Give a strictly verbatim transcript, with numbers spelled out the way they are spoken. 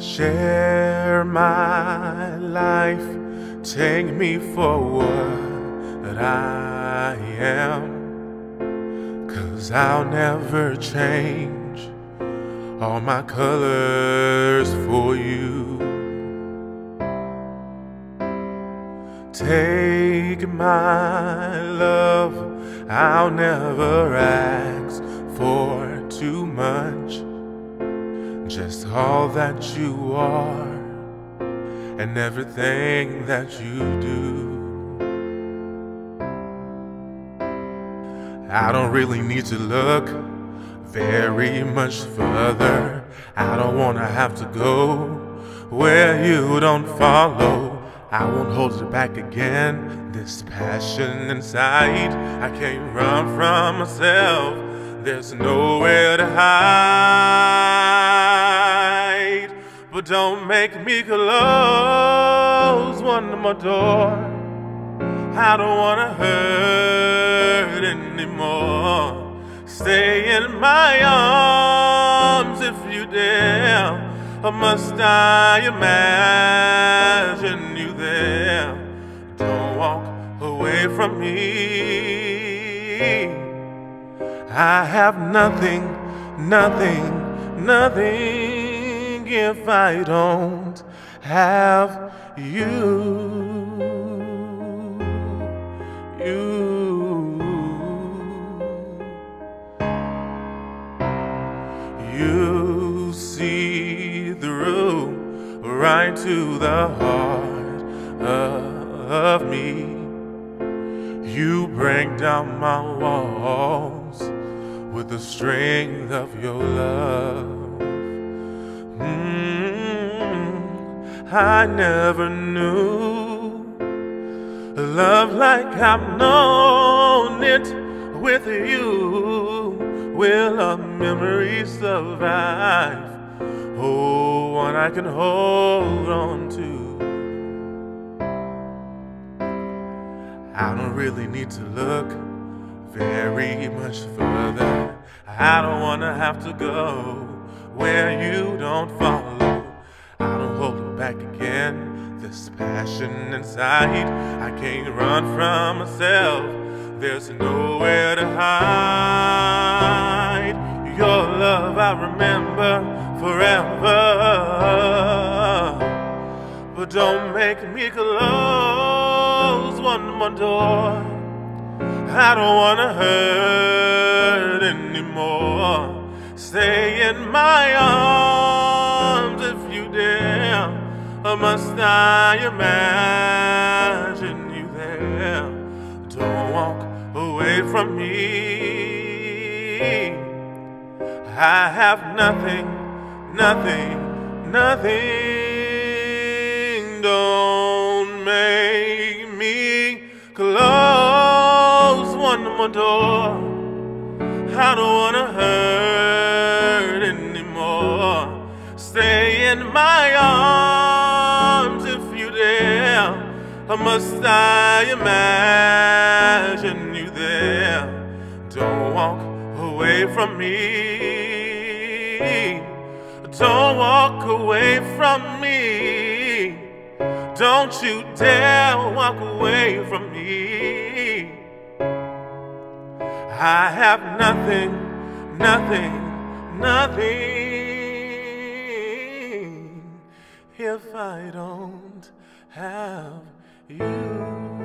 Share my life, take me for what I am, 'cause I'll never change all my colors for you. Take my love, I'll never ask for too much, just all that you are and everything that you do. I don't really need to look very much further. I don't wanna have to go where you don't follow. I won't hold it back again. This passion inside, I can't run from myself. There's nowhere to hide. But don't make me close one more door. I don't wanna hurt anymore. Stay in my arms if you dare. Or must I imagine you there? Don't walk away from me. I have nothing, nothing, nothing if I don't have you. You. You see through right to the heart of me. You break down my walls with the strength of your love. Mm, I never knew a love like I've known it with you. Will a memory survive? Oh, one I can hold on to. I don't really need to look very much further. I don't wanna have to go where you don't follow. I don't hold it back again. This passion inside, I can't run from myself. There's nowhere to hide. Your love I remember forever. But don't make me close one more door. I don't wanna hurt anymore. Stay in my arms if you dare. Or must I imagine you there? Don't walk away from me. I have nothing, nothing, nothing. Don't make me close one more door. I don't wanna hurt anymore. Stay in my arms if you dare. Or must I imagine you there? Don't walk away from me. Don't walk away from me. Don't you dare walk away from me. I have nothing, nothing, nothing if I don't have you.